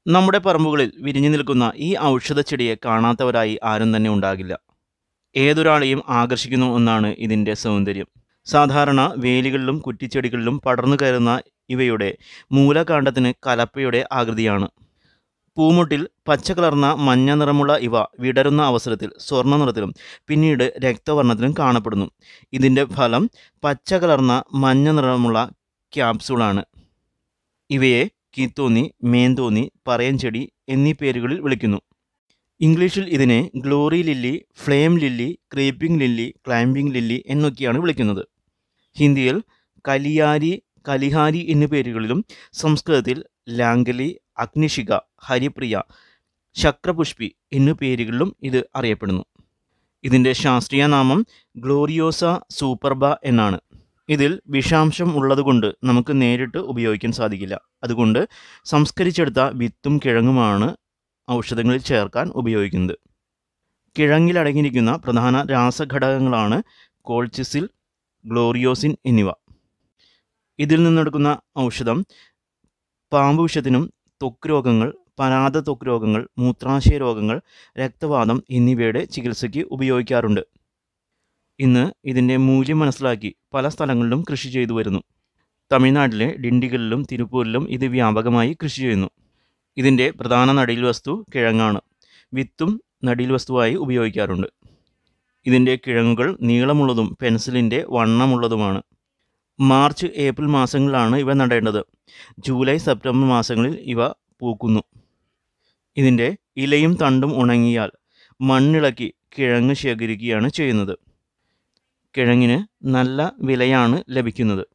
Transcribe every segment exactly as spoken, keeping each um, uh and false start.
നമ്മുടെ പറമ്പുകളിൽ വിരിഞ്ഞു നിൽക്കുന്ന ഈ ഔഷധച്ചെടിയെ കാണാത്തവരായി ആരും തന്നെ ഉണ്ടാകില്ല. ഏതൊരാളെയും ആകർഷിക്കുന്ന ഒന്നാണ് ഇതിൻ്റെ സൗന്ദര്യം. സാധാരണ വേലികളിലും കുറ്റിച്ചെടികളിലും പടർന്നു കയറുന്ന ഇവയുടെ മൂലകാണ്ഡത്തിന് കലപ്പയുടെ ആകൃതിയാണ്. പൂമുട്ടിൽ പച്ച കലർന്ന മഞ്ഞ നിറമുള്ള ഇവ വിടരുന്ന അവസരത്തിൽ സ്വർണ്ണ നിറത്തിലും പിന്നീട് രക്തവർണ്ണത്തിലും കാണപ്പെടുന്നു. ഇതിൻ്റെ ഫലം പച്ച കലർന്ന മഞ്ഞ നിറമുള്ള ക്യാപ്സൂളാണ്. ഇവയെ കീത്തോന്നി, മേന്തോന്നി, പറയൻചെടി എന്നീ പേരുകളിൽ വിളിക്കുന്നു. ഇംഗ്ലീഷിൽ ഇതിനെ glory lily, flame lily, creeping lily, climbing lily എന്നൊക്കെയാണ് വിളിക്കുന്നത്. ഹിന്ദിയിൽ കലിയാരി, കലിഹാരി എന്നീ പേരുകളിലും സംസ്കൃതത്തിൽ ലാംഗലി, അഗ്നിശിഖ, ഹരിപ്രിയ, ശക്രപുഷ്പി എന്നീ പേരുകളിലും ഇത് അറിയപ്പെടുന്നു. ഇതിൻ്റെ ശാസ്ത്രീയ നാമം ഗ്ലോറിയോസ സൂപ്പർബ എന്നാണ്. ഇതിൽ വിഷാംശം ഉള്ളതുകൊണ്ട് നമുക്ക് നേരിട്ട് ഉപയോഗിക്കാൻ സാധിക്കില്ല. അതുകൊണ്ട് സംസ്കരിച്ചെടുത്ത വിത്തും കിഴങ്ങുമാണ് ഔഷധങ്ങളിൽ ചേർക്കാൻ ഉപയോഗിക്കുന്നത്. കിഴങ്ങിലടങ്ങിയിരിക്കുന്ന പ്രധാന രാസഘടകങ്ങളാണ് കോൾച്ചിസിൽ, ഗ്ലോറിയോസിൻ എന്നിവ. ഇതിൽ നിന്നെടുക്കുന്ന ഔഷധം പാമ്പ് വിഷത്തിനും, ത്വക്ക് രോഗങ്ങൾ, പരാത ത്വക്ക് രോഗങ്ങൾ, മൂത്രാശയ രോഗങ്ങൾ, രക്തവാതം എന്നിവയുടെ ചികിത്സയ്ക്ക് ഉപയോഗിക്കാറുണ്ട്. ഇന്ന് ഇതിൻ്റെ മൂല്യം മനസ്സിലാക്കി പല സ്ഥലങ്ങളിലും കൃഷി ചെയ്തു വരുന്നു. തമിഴ്നാട്ടിലെ ഡിണ്ടിഗലിലും തിരുപ്പൂരിലും ഇത് വ്യാപകമായി കൃഷി ചെയ്യുന്നു. ഇതിൻ്റെ പ്രധാന നടീൽ വസ്തു കിഴങ്ങാണ്. വിത്തും നടീൽ വസ്തുവായി ഉപയോഗിക്കാറുണ്ട്. ഇതിൻ്റെ കിഴങ്ങുകൾ നീളമുള്ളതും പെൻസിലിൻ്റെ വണ്ണമുള്ളതുമാണ്. മാർച്ച് ഏപ്രിൽ മാസങ്ങളിലാണ് ഇവ നടേണ്ടത്. ജൂലൈ സെപ്റ്റംബർ മാസങ്ങളിൽ ഇവ പൂക്കുന്നു. ഇതിൻ്റെ ഇലയും തണ്ടും ഉണങ്ങിയാൽ മണ്ണിളക്കി കിഴങ്ങ് ശേഖരിക്കുകയാണ് ചെയ്യുന്നത്. കിഴങ്ങിന് നല്ല വിലയാണ് ലഭിക്കുന്നത്.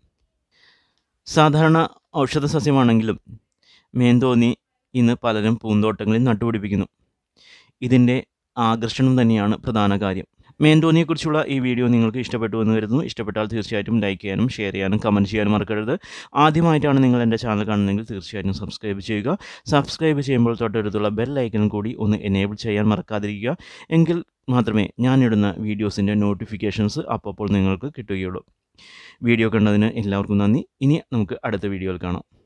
സാധാരണ ഔഷധ സസ്യമാണെങ്കിലും മേന്തോന്നി ഇന്ന് പലരും പൂന്തോട്ടങ്ങളിൽ നട്ടുപിടിപ്പിക്കുന്നു. ഇതിൻ്റെ ആകർഷണം തന്നെയാണ് പ്രധാന കാര്യം. മേന്തോന്നിയെക്കുറിച്ചുള്ള ഈ വീഡിയോ നിങ്ങൾക്ക് ഇഷ്ടപ്പെട്ടു എന്ന് കരുതുന്നു. ഇഷ്ടപ്പെട്ടാൽ തീർച്ചയായിട്ടും ലൈക്ക് ചെയ്യാനും ഷെയർ ചെയ്യാനും കമൻറ്റ് ചെയ്യാനും മറക്കരുത്. ആദ്യമായിട്ടാണ് നിങ്ങൾ എൻ്റെ ചാനൽ കാണുന്നതെങ്കിൽ തീർച്ചയായിട്ടും സബ്സ്ക്രൈബ് ചെയ്യുക. സബ്സ്ക്രൈബ് ചെയ്യുമ്പോൾ തൊട്ടടുത്തുള്ള ബെൽ ഐക്കൺ കൂടി ഒന്ന് എനേബിൾ ചെയ്യാൻ മറക്കാതിരിക്കുക. എങ്കിൽ മാത്രമേ ഞാനിടുന്ന വീഡിയോസിൻ്റെ നോട്ടിഫിക്കേഷൻസ് അപ്പോൾ നിങ്ങൾക്ക് കിട്ടുകയുള്ളൂ. വീഡിയോ കണ്ടതിന് എല്ലാവർക്കും നന്ദി. ഇനി നമുക്ക് അടുത്ത വീഡിയോയിൽ കാണാം.